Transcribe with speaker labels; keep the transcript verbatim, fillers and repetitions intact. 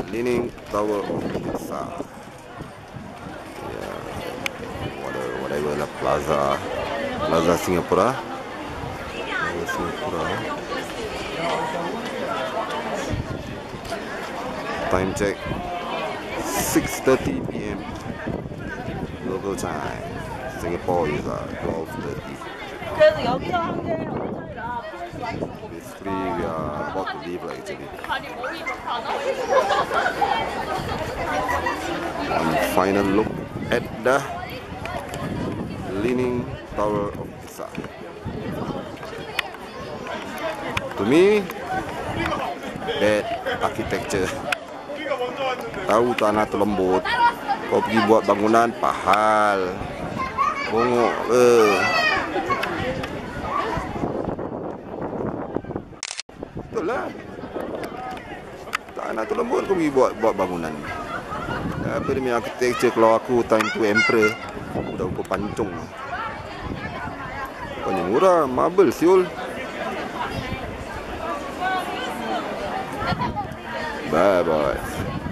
Speaker 1: Leaning Tower of Pisa. Yeah, whatever, whatever lah, Plaza, Plaza Singapura. Plaza Singapura. Time check, six thirty p m local time. Singapore is uh, twelve thirty. Basically, we are about to leave lah actually. One final look at the Leaning Tower of Pisa. To me, that architecture. Tahu tanah tu lembut, kau pergi buat bangunan pahal, bongok eh. Betul lah. Tanah tu lembut, kau pergi buat buat bangunan. Apa demi architecture, kalau aku time tu emperor, udah ukur pancung. Banyak murah, marble siul. Bye bye.